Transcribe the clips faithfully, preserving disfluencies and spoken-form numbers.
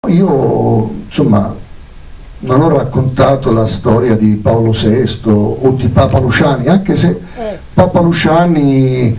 io insomma non ho raccontato la storia di Paolo sesto o di Papa Luciani, anche se Papa Luciani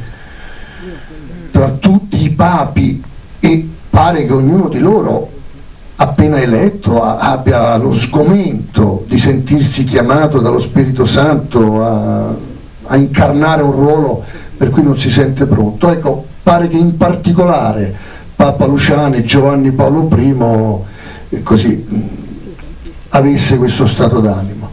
tra tutti i papi, e pare che ognuno di loro appena eletto abbia lo sgomento di sentirsi chiamato dallo Spirito Santo a, a incarnare un ruolo per cui non si sente pronto. Ecco, pare che in particolare Papa Luciani e Giovanni Paolo primo eh, così avesse questo stato d'animo.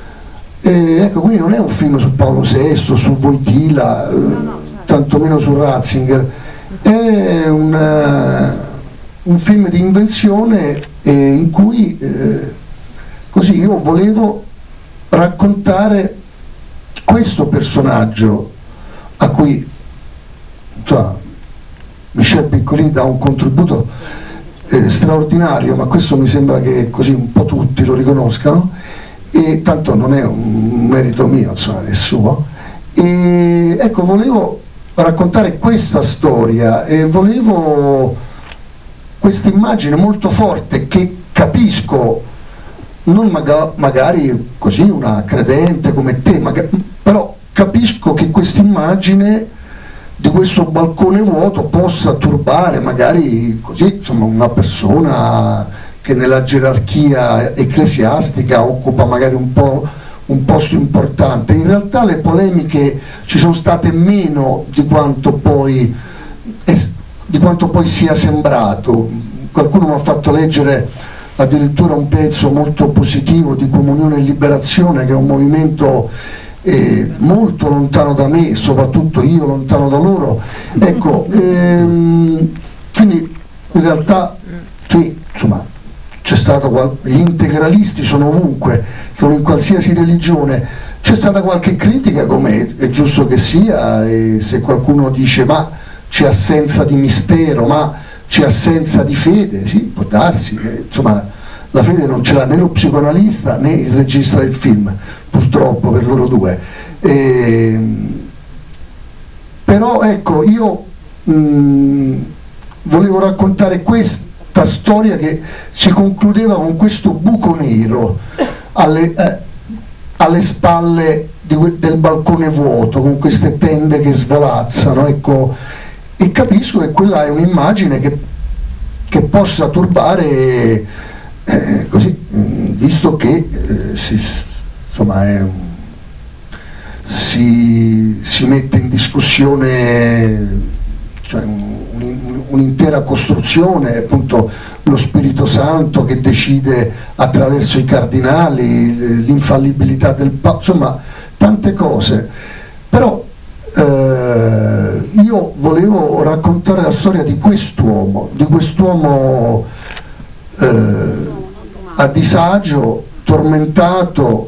E ecco, quindi non è un film su Paolo sesto, su Wojtyla, eh, tantomeno su Ratzinger, è un, uh, un film di invenzione eh, in cui eh, così io volevo raccontare questo personaggio a cui cioè, Michel Piccolini dà un contributo eh, straordinario, ma questo mi sembra che così un po' tutti lo riconoscano, e tanto non è un merito mio, insomma, è suo. E ecco, volevo raccontare questa storia e volevo questa immagine molto forte che capisco, non maga magari così una credente come te, però capisco che questa immagine di questo balcone vuoto possa turbare magari così, insomma, una persona che nella gerarchia ecclesiastica occupa magari un po' un posto importante. In realtà le polemiche ci sono state meno di quanto poi, eh, di quanto poi sia sembrato. Qualcuno mi ha fatto leggere addirittura un pezzo molto positivo di Comunione e Liberazione, che è un movimento eh, molto lontano da me, soprattutto io lontano da loro. Ecco, ehm, quindi in realtà sì, insomma, c'è stato, gli integralisti sono ovunque, sono in qualsiasi religione, c'è stata qualche critica, come è giusto che sia, e se qualcuno dice ma c'è assenza di mistero, ma c'è assenza di fede, sì, può darsi, eh, insomma la fede non ce l'ha né lo psicoanalista né il regista del film, purtroppo per loro due. E, però ecco, io mh, volevo raccontare questo, questa storia che si concludeva con questo buco nero alle, eh, alle spalle di del balcone vuoto, con queste tende che svolazzano, ecco, e capisco che quella è un'immagine che, che possa turbare eh, così, visto che eh, si, insomma, è, si, si mette in discussione, cioè, un'intera costruzione, appunto lo Spirito Santo che decide attraverso i cardinali, l'infallibilità del Papa, insomma tante cose. Però eh, io volevo raccontare la storia di quest'uomo, di quest'uomo eh, a disagio, tormentato,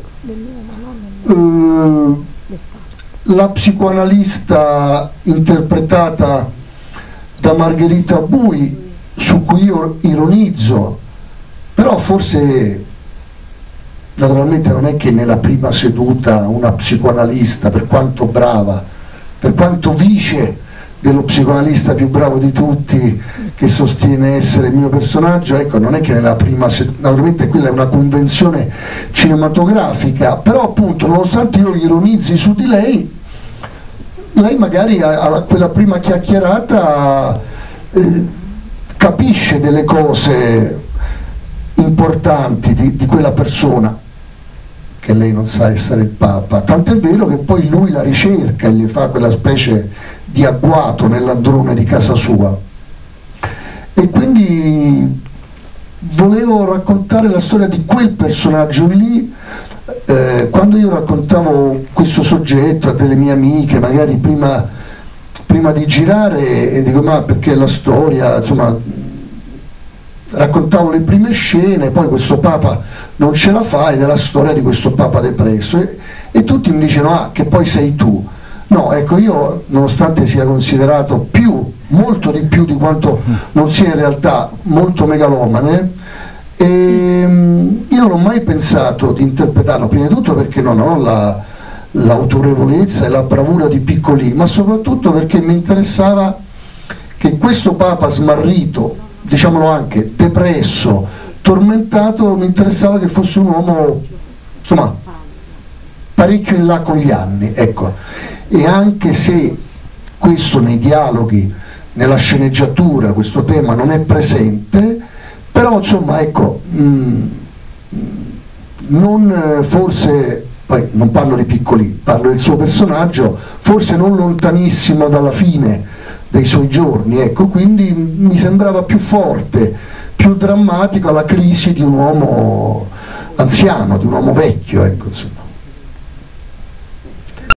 eh, la psicoanalista interpretata da Margherita Bui, su cui io ironizzo, però forse naturalmente non è che nella prima seduta una psicoanalista, per quanto brava, per quanto vice dello psicoanalista più bravo di tutti che sostiene essere il mio personaggio, ecco, non è che nella prima seduta, naturalmente quella è una convenzione cinematografica, però appunto nonostante io ironizzi su di lei, lei magari a, a quella prima chiacchierata eh, capisce delle cose importanti di, di quella persona, che lei non sa essere il Papa, tant'è vero che poi lui la ricerca e gli fa quella specie di agguato nell'androne di casa sua. E quindi volevo raccontare la storia di quel personaggio lì. Eh, quando io raccontavo questo soggetto a delle mie amiche, magari prima, prima di girare, e dico ma perché la storia, insomma, raccontavo le prime scene, poi questo Papa non ce la fa ed è la storia di questo Papa depresso, e, e tutti mi dicono ah, che poi sei tu. No, ecco, io nonostante sia considerato più, molto di più di quanto non sia in realtà, molto megalomane, e io non ho mai pensato di interpretarlo, prima di tutto perché non ho la, l'autorevolezza e la bravura di Piccolini, ma soprattutto perché mi interessava che questo Papa smarrito, diciamolo anche, depresso, tormentato, mi interessava che fosse un uomo, insomma, parecchio in là con gli anni, ecco. E anche se questo nei dialoghi, nella sceneggiatura, questo tema non è presente, però insomma, ecco, mh, non forse, poi non parlo di Piccoli, parlo del suo personaggio, forse non lontanissimo dalla fine dei suoi giorni, ecco, quindi mi sembrava più forte, più drammatico la crisi di un uomo anziano, di un uomo vecchio, ecco, insomma.